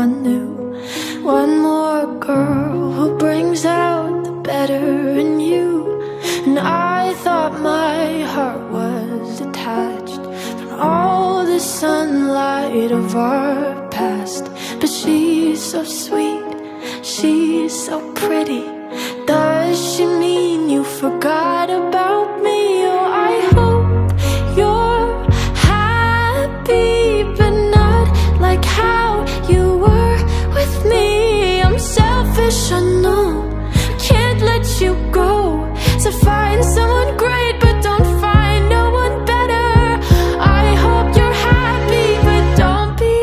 one new. One more girl who brings out the better in you. And I thought my heart was detached from all the sunlight of our past. But she's so sweet, she's so pretty. Does she mean you forgot about me? Oh, I hope you're happy, but not like how you were with me. I'm selfish, I know, can't let you go. So find someone great, but don't find no one better. I hope you're happy, but don't be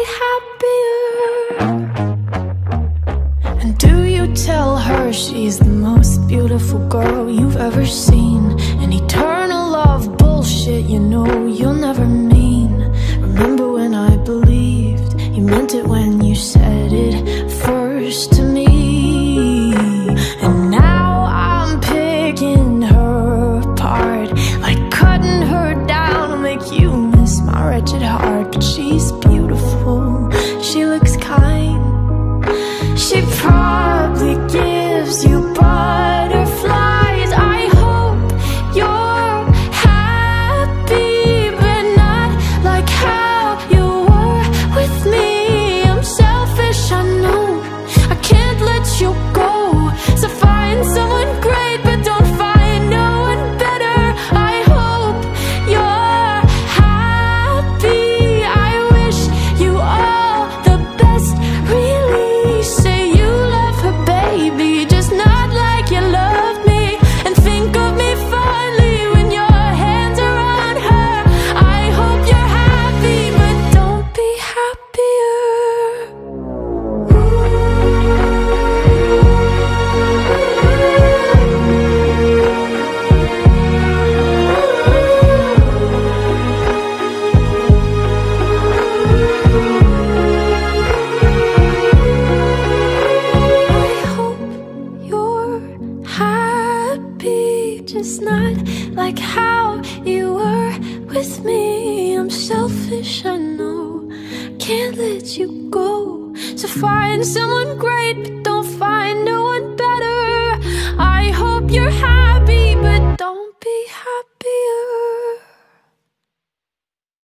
happier. And do you tell her she's the most beautiful girl you've ever seen? An eternal love bullshit, you know you'll never mean. Remember when I believed you meant it when you said it first to me? And now I'm picking her apart, like cutting her down will make you miss my wretched heart. But she's beautiful, she looks kind, she probably gives you butterflies. I hope you're happy, but not like how you were with me. I'm selfish, I know, I can't let you go. So find someone great, but don't find no one better. I hope you're happy, I wish you all the best. Really say you love her, baby, just not like you loved me. And think of me fondly when your hands are on her. I hope you're happy, but don't be happier. I hope you're happy, just not like how you were with me. I'm selfish, I know, can't let you go. So find someone great, but don't find no